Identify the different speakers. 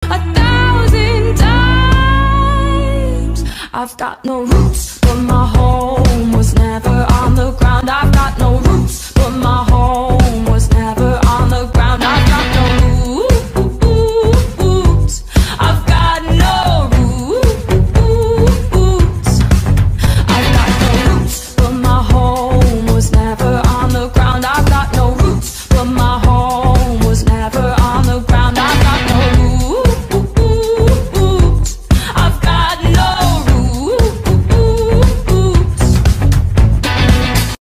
Speaker 1: 1,000 times. I've got no roots, but my home was never on the ground. I've got no roots,